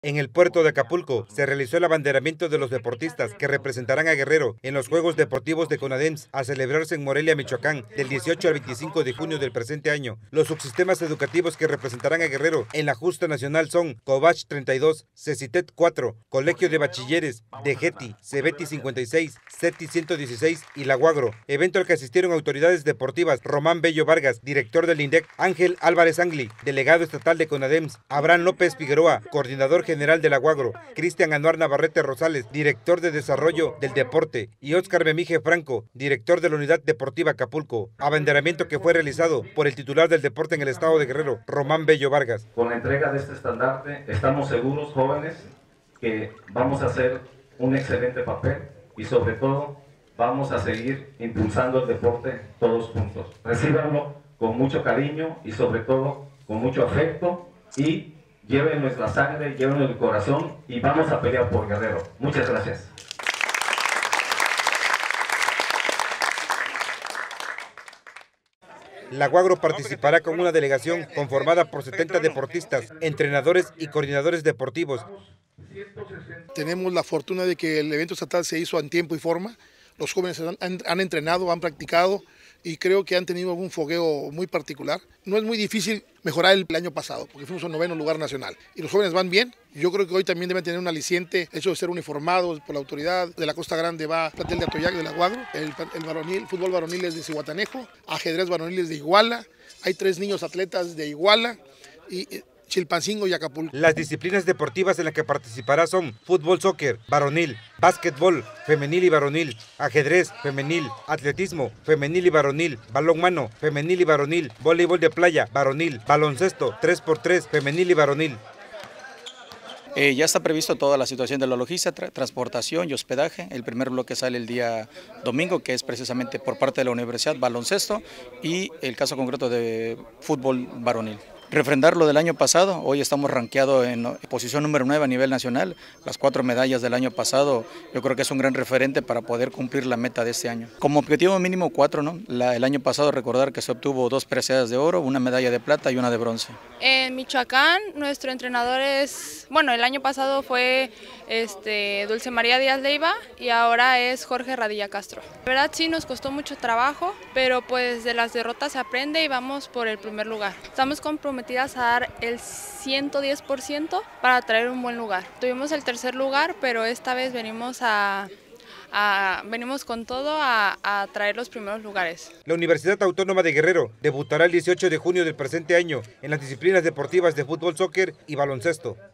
En el puerto de Acapulco se realizó el abanderamiento de los deportistas que representarán a Guerrero en los Juegos Deportivos de CONADEMS a celebrarse en Morelia, Michoacán, del 18 al 25 de junio del presente año. Los subsistemas educativos que representarán a Guerrero en la justa nacional son Covach 32, CECITET 4, Colegio de Bachilleres, DEGETI, CEBETI 56, CETI 116 y La Guagro. Evento al que asistieron autoridades deportivas: Román Bello Vargas, director del INDEC; Ángel Álvarez Angli, delegado estatal de CONADEMS; Abraham López Figueroa, coordinador general de La Guagro; Cristian Anuar Navarrete Rosales, director de Desarrollo del Deporte; y Óscar Memije Franco, director de la Unidad Deportiva Acapulco. Abanderamiento que fue realizado por el titular del deporte en el estado de Guerrero, Román Bello Vargas. Con la entrega de este estandarte, estamos seguros, jóvenes, que vamos a hacer un excelente papel y sobre todo vamos a seguir impulsando el deporte todos juntos. Recíbanlo con mucho cariño y sobre todo con mucho afecto y lleven nuestra sangre, lleven el corazón y vamos a pelear por Guerrero. Muchas gracias. La Guagro participará con una delegación conformada por 70 deportistas, entrenadores y coordinadores deportivos. Tenemos la fortuna de que el evento estatal se hizo en tiempo y forma. Los jóvenes han entrenado, han practicado y creo que han tenido un fogueo muy particular. No es muy difícil mejorar el año pasado, porque fuimos en 9º lugar nacional. Y los jóvenes van bien. Yo creo que hoy también deben tener un aliciente, hecho de ser uniformados por la autoridad. De la Costa Grande va plantel de Atoyac, de La Guagro. El fútbol varonil es de Zihuatanejo. Ajedrez varonil es de Iguala. Hay 3 niños atletas de Iguala. Y Chilpancingo y Acapulco. Las disciplinas deportivas en las que participará son fútbol, soccer, varonil, básquetbol, femenil y varonil, ajedrez, femenil, atletismo, femenil y varonil, balonmano, femenil y varonil, voleibol de playa, varonil, baloncesto, 3x3, femenil y varonil. Ya está previsto toda la situación de la logística, transportación y hospedaje. El primer bloque sale el día domingo, que es precisamente por parte de la universidad, baloncesto, y el caso concreto de fútbol varonil. Refrendar lo del año pasado, hoy estamos rankeados en posición número 9 a nivel nacional. Las 4 medallas del año pasado yo creo que es un gran referente para poder cumplir la meta de este año. Como objetivo mínimo 4, ¿no? El año pasado recordar que se obtuvo 2 preseas de oro, una medalla de plata y una de bronce. En Michoacán nuestro entrenador es, bueno, el año pasado fue Dulce María Díaz Leiva y ahora es Jorge Radilla Castro. La verdad sí nos costó mucho trabajo, pero pues de las derrotas se aprende y vamos por el primer lugar. Estamos comprometidas a dar el 110% para traer un buen lugar. Tuvimos el tercer lugar, pero esta vez venimos venimos con todo a traer los primeros lugares. La Universidad Autónoma de Guerrero debutará el 18 de junio del presente año en las disciplinas deportivas de fútbol, soccer y baloncesto.